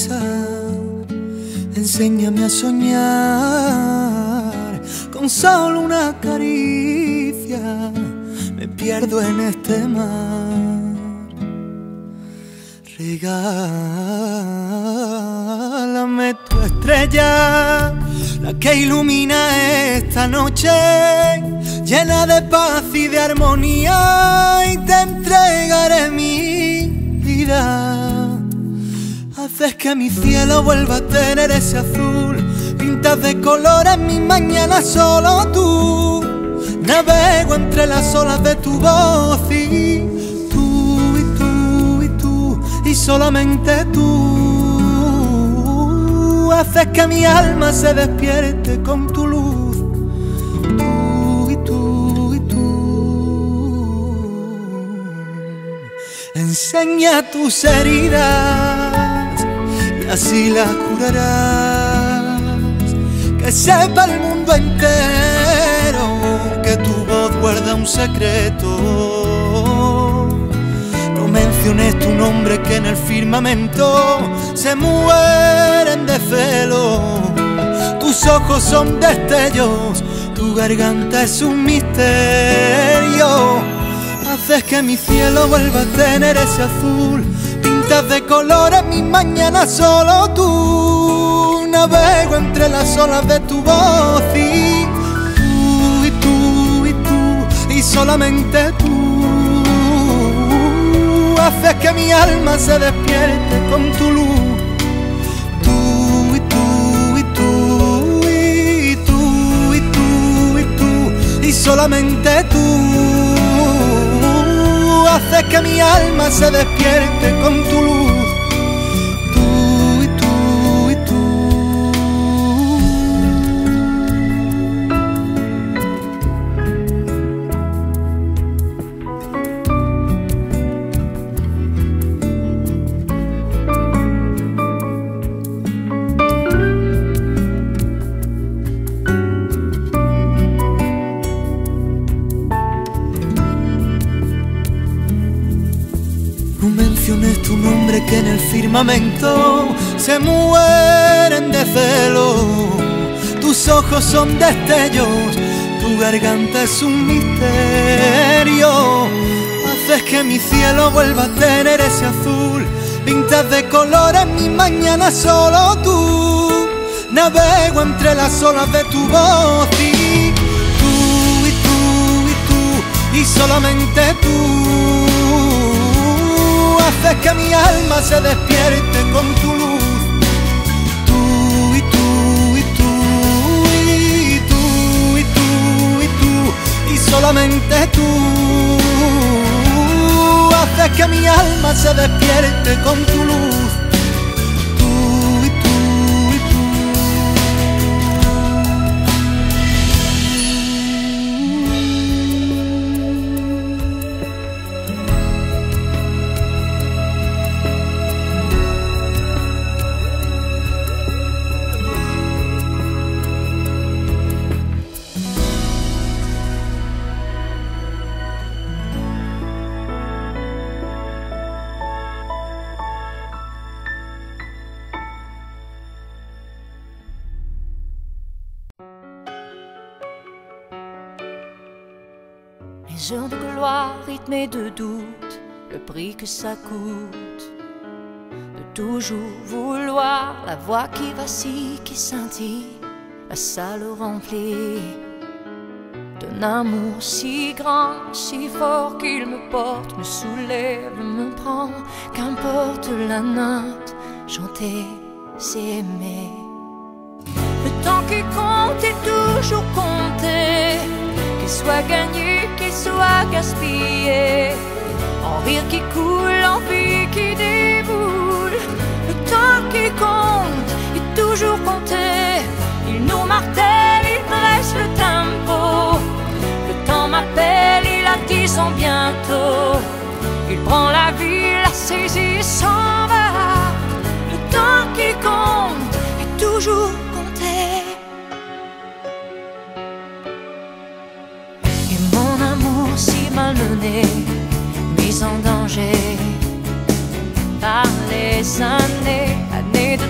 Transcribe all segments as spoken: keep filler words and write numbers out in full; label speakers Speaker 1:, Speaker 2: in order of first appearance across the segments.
Speaker 1: cabeza, enséñame a soñar con solo una caricia. Me pierdo en este mar. Regálame tu estrella, la que ilumina esta noche, llena de paz y de armonía, y te entregaré mi vida. Haces que mi cielo vuelva a tener ese azul, pintas de colores mis mañanas solo tú. Navego entre las olas de tu voz y tú, y tú, y tú, y solamente tú. Haces que mi alma se despierte con tu luz. Tú y tú y tú. Enseña tus heridas y así las curarás. Que sepa el mundo entero que tu voz guarda un secreto. No menciones tu nombre, que en el firmamento se mueren de celo. Tus ojos son destellos, tu garganta es un misterio. Haces que mi cielo vuelva a tener ese azul, pintas de colores mis mañanas solo tú. Navego entre las olas de tu voz y tú, y tú, y tú, y solamente tú. Haces que mi alma se despierte con tu luz. Tú, y tú, y tú, y tú, y tú, y tú, y solamente tú. Haces que mi alma se despierte con tu luz. Tu nombre, que en el firmamento se mueren de celo. Tus ojos son destellos, tu garganta es un misterio. Haces que mi cielo vuelva a tener ese azul, pintas de colores mis mañanas solo tú. Navego entre las olas de tu voz y tú, y tú, y tú, y solamente tú. Haces que mi alma se despierte con tu luz. Tú y tú y tú y tú y tú y tú, y solamente tú. Haces que mi alma se despierte con tu luz. Tú y tú y tú.
Speaker 2: Les heures de gloire rythmées de doute, le prix que ça coûte de toujours vouloir la voix qui vacille, qui scintille, la salle remplie d'un amour si grand, si fort qu'il me porte, me soulève, me prend. Qu'importe la note, chanter, c'est aimer. Le temps qui compte est toujours compté, qu'il soit gagné, qu'il soit gaspillé, en rire qui coule, en vie qui déboule. Le temps qui compte est toujours compté, il nous martèle, il dresse le tempo. Le temps m'appelle, il a dit son bientôt, il prend la vie, la saisit, s'en va. Le temps qui compte est toujours compté. Si malmené, mis en danger par les années, années de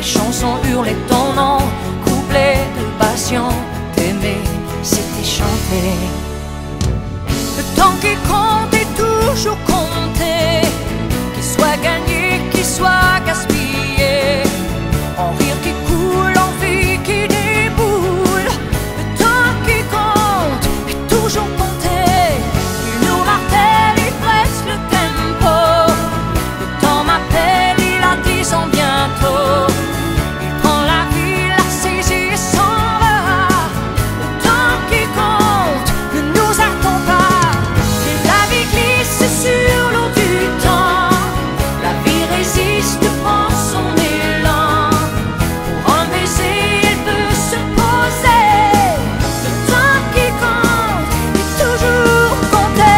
Speaker 2: chansons hurlaient ton nom, couplets de passion, t'aimer, c'était chanter. Le temps qui compte est toujours compté, qu'il soit gagné, qu'il soit gaspillé, en rire qui coule, en vie qui déboule. Le temps qui compte est toujours compté, il nous martèle, il presse le tempo. Le temps m'appelle, il a dix ans bientôt. Il prend la vie, la saisit et s'en va. Le temps qui compte ne nous attend pas. Et la vie glisse sur l'eau du temps. La vie résiste, prend son élan. Pour un baiser, elle peut se poser. Le temps qui compte est toujours compté.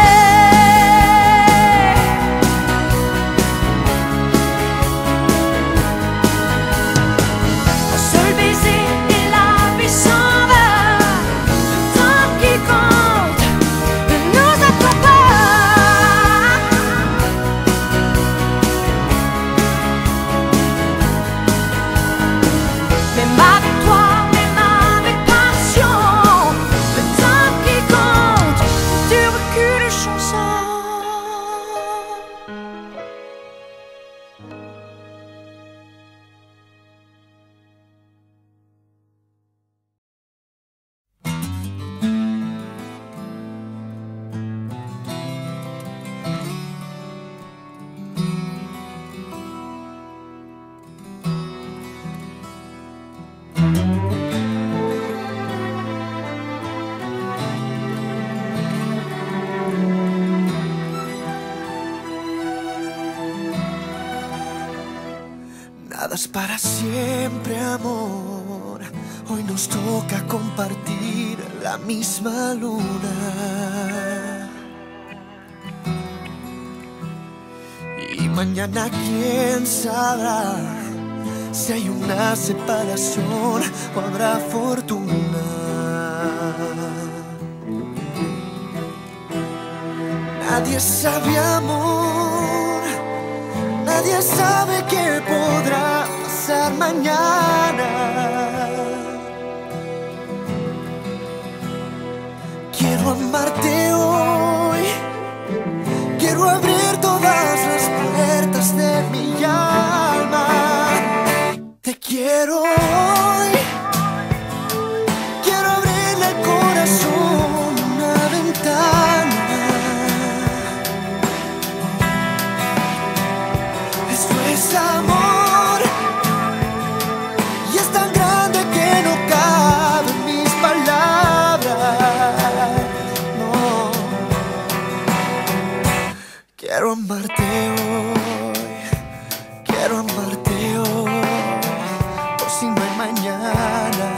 Speaker 2: Un seul baiser et la vie s'en va. Le temps qui compte ne nous attend pas. Même avec toi, même avec passion, le temps qui compte, du recul de chanson.
Speaker 1: Nada es para siempre, amor. Hoy nos toca compartir la misma luna. Y mañana quién sabrá si hay una separación o habrá fortuna. Nadie sabe, amor, nadie sabe qué podrá pasar mañana. Quiero amarte hoy, quiero abrir todas las puertas de mi alma. Te quiero hoy, quiero abrirle al corazón una ventana. Esto es amor y es tan grande que no cabe en mis palabras. No, quiero amarte hoy, quiero amarte hoy, por si no hay mañana.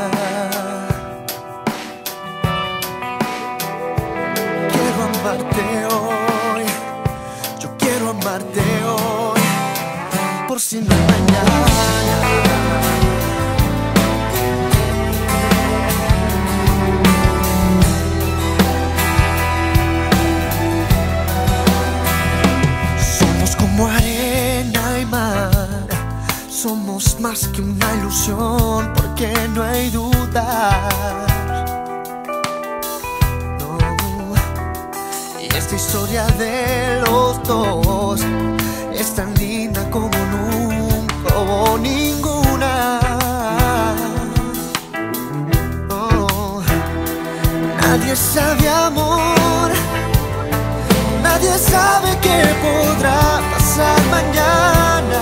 Speaker 1: Quiero amarte hoy, yo quiero amarte hoy, por si no hay mañana. Somos como arena y mar, somos más que una ilusión, porque no hay duda. No. Y esta historia de los dos es tan linda como nunca hubo ninguna. Oh. Nadie sabe, amor, nadie sabe qué podrá pasar mañana.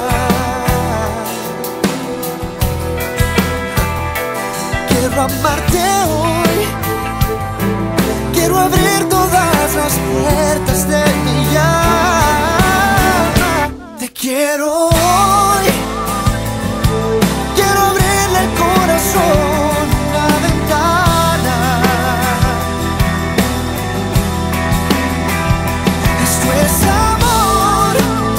Speaker 1: Quiero amarte hoy, quiero abrir todas las puertas de mi alma. Te quiero hoy, quiero abrirle el corazón una ventana. Esto es amor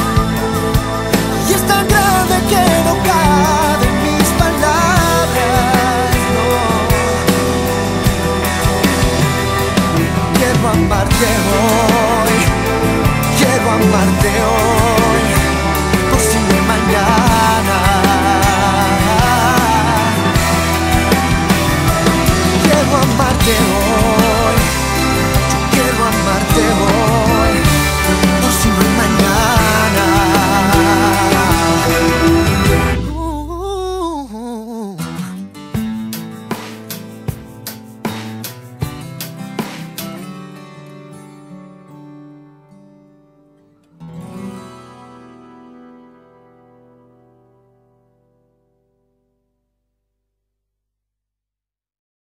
Speaker 1: y es tan grande que no cabe en mis palabras. No. Quiero amarte hoy, quiero amarte hoy, por si no hay mañana. de hoy.